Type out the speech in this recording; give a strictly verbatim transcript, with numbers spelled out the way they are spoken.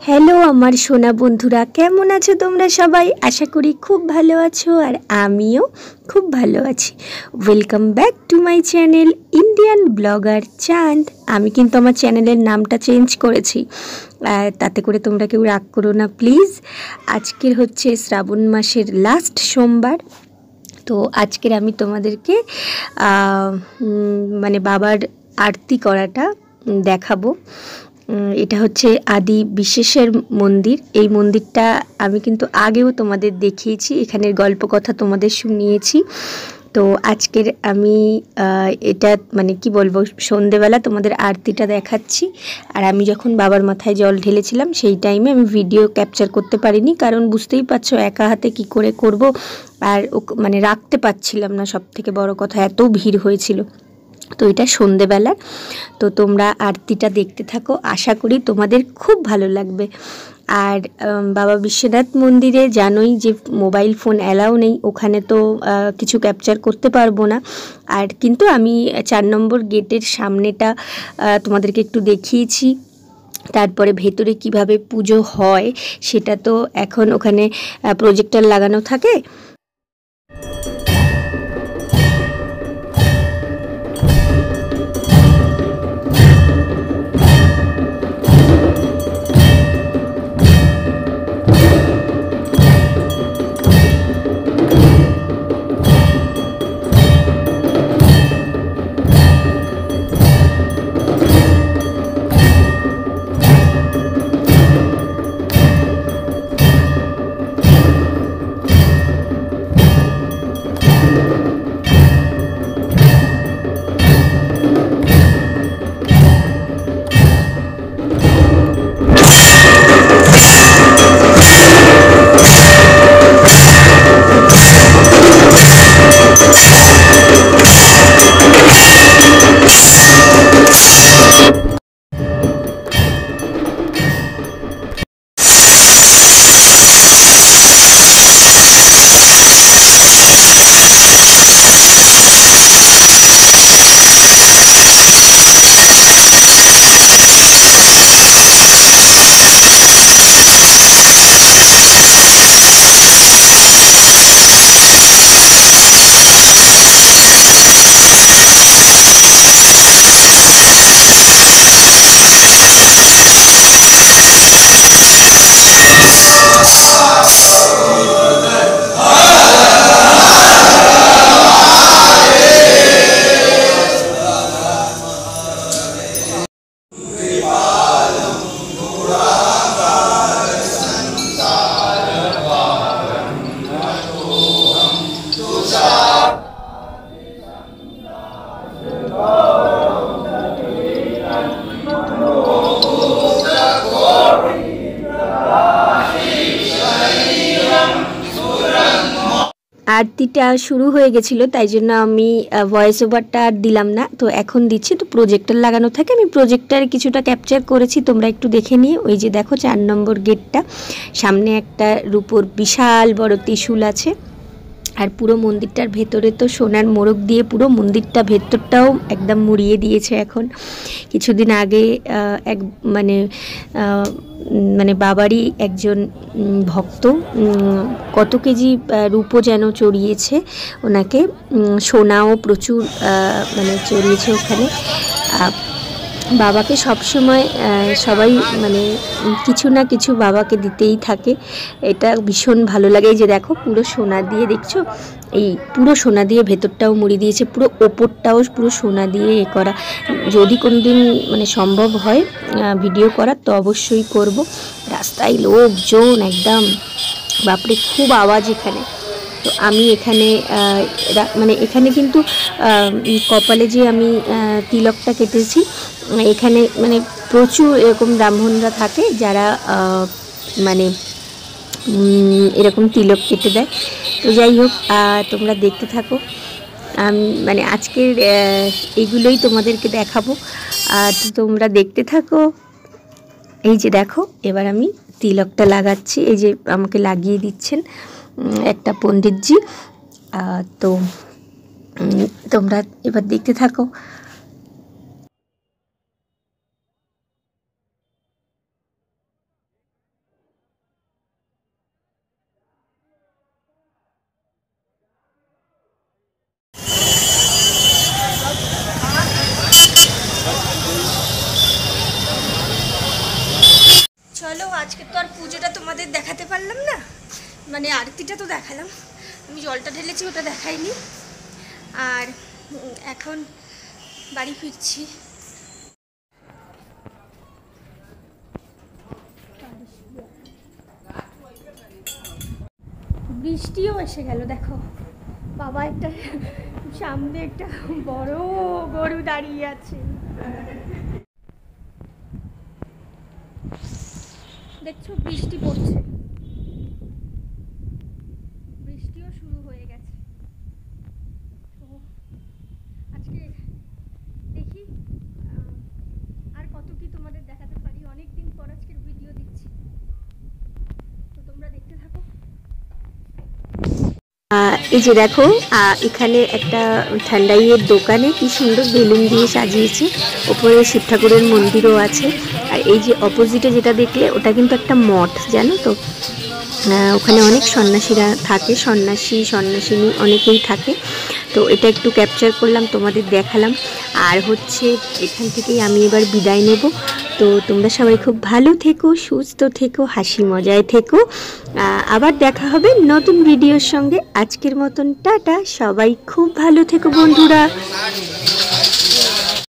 Hello আমার সোনা বন্ধুরা, কেমন আছো তোমরা সবাই? আশা করি খুব ভালো আছো আর আমিও খুব ভালো আছি। Welcome back to my channel Indian blogger Chand. আমি কিন্তু আমার চ্যানেলের নামটা চেঞ্জ করেছি, তাতে করে তোমরা কেউ রাগ করো না প্লিজ। আজকের হচ্ছে শ্রাবণ মাসের লাস্ট সোমবার, তো আজকের আমি তোমাদেরকে মানে বাবার আরতি করাটা দেখাবো। এটা হচ্ছে আদি বিশেষের মন্দির। এই মন্দিরটা আমি কিন্তু আগেও তোমাদের দেখিয়েছি, এখানের গল্প কথা তোমাদের শুনিয়েছি। তো আজকের আমি এটা মানে কি বলবো, সন্ধেবেলা তোমাদের আরতিটা দেখাচ্ছি। আর আমি যখন বাবার মাথায় জল ঢেলেছিলাম সেই টাইমে আমি ভিডিও ক্যাপচার করতে পারিনি, কারণ বুঝতেই পারছো একা হাতে কি করে করব, আর মানে রাখতে পারছিলাম না। সব থেকে বড় কথা, এত ভিড় হয়েছিল। তো এটা সন্ধেবেলার, তো তোমরা আরতিটা দেখতে থাকো, আশা করি তোমাদের খুব ভালো লাগবে। আর বাবা বিশ্বনাথ মন্দিরে জানোই যে মোবাইল ফোন অ্যালাউ নেই, ওখানে তো কিছু ক্যাপচার করতে পারবো না। আর কিন্তু আমি চার নম্বর গেটের সামনেটা তোমাদেরকে একটু দেখিয়েছি। তারপরে ভেতরে কিভাবে পুজো হয় সেটা তো এখন ওখানে প্রজেক্টর লাগানো থাকে। আরতিটা শুরু হয়ে গেছিলো, তাই জন্য আমি ভয়েস ওভারটা আর দিলাম না, তো এখন দিচ্ছি। তো প্রজেক্টর লাগানো থাকে, আমি প্রজেক্টারে কিছুটা ক্যাপচার করেছি, তোমরা একটু দেখে নিয়ে। ওই যে দেখো চার নম্বর গেটটা, সামনে একটা রূপোর বিশাল বড় ত্রিশূল আছে। আর পুরো মন্দিরটার ভেতরে তো সোনার মোড়ক দিয়ে পুরো মন্দিরটা ভেতরটাও একদম মুড়িয়ে দিয়েছে। এখন কিছুদিন আগে এক মানে মানে বাবারই একজন ভক্ত কত কেজি রূপো যেন চড়িয়েছে ওনাকে, সোনাও প্রচুর মানে চড়িয়েছে ওখানে। বাবাকে সবসময় সবাই মানে কিছু না কিছু বাবাকে দিতেই থাকে, এটা ভীষণ ভালো লাগে। এই যে দেখো পুরো সোনা দিয়ে, দেখছো এই পুরো সোনা দিয়ে ভেতরটাও মুড়ি দিয়েছে, পুরো ওপরটাও পুরো সোনা দিয়ে এ করা। যদি কোনো দিন মানে সম্ভব হয় ভিডিও করার তো অবশ্যই করব। রাস্তায় লোকজন একদম বাপরে, খুব আওয়াজ এখানে। তো আমি এখানে মানে এখানে কিন্তু কপালে যে আমি তিলকটা কেটেছি, এখানে মানে প্রচুর এরকম ব্রাহ্মণরা থাকে যারা মানে এরকম তিলক কেটে দেয়। তো যাই হোক, তোমরা দেখতে থাকো। মানে আজকের এগুলোই তোমাদেরকে দেখাবো, আর তোমরা দেখতে থাকো। এই যে দেখো, এবার আমি তিলকটা লাগাচ্ছি, এই যে আমাকে লাগিয়ে দিচ্ছেন একটা পণ্ডিতজি। তো তোমরা এবার দেখতে থাকো। আজকে তো আর পুজোটা তোমাদের দেখাতে পারলাম না, মানে আরতিটা তো দেখালাম, আমি জলটা ঢেলেছি ওটা দেখাইনি। আর এখন বাড়ি ফিরছি। বৃষ্টিও এসে গেল, দেখো বাবা একটা সামনে একটা বড় গরু দাঁড়িয়ে আছে, দেখছো বৃষ্টি পড়ছে, বৃষ্টিও শুরু হয়ে গেছে। তো আজকে দেখি আর কত কি তোমাদের দেখাতে পারি, অনেক দিন পর আজকের ভিডিও দিচ্ছি, তো তোমরা দেখতে থাকো। এই যে দেখো এখানে একটা ঠান্ডাইয়ের দোকানে কি সুন্দর বেলুন দিয়ে সাজিয়েছে, ওপরে শিব ঠাকুরের মন্দিরও আছে। আর এই যে অপোজিটে যেটা দেখলে ওটা কিন্তু একটা মঠ, জানো তো, ওখানে অনেক সন্ন্যাসীরা থাকে, সন্ন্যাসী সন্ন্যাসিনী অনেকেই থাকে। তো এটা একটু ক্যাপচার করলাম, তোমাদের দেখালাম। আর হচ্ছে এখান থেকেই আমি এবার বিদায় নেব। তো তোমরা সবাই খুব ভালো থেকো, সুস্থ থেকো, হাসি মজায় থেকো। আবার দেখা হবে নতুন ভিডিওর সঙ্গে। আজকের মতন টাটা, সবাই খুব ভালো থেকো বন্ধুরা।